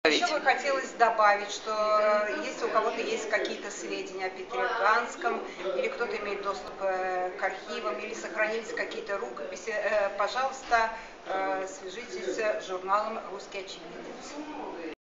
Еще бы хотелось добавить, что если у кого-то есть какие-то сведения о Петре Ганском, или кто-то имеет доступ к архивам, или сохранились какие-то рукописи, пожалуйста, свяжитесь с журналом «Русский очевидец».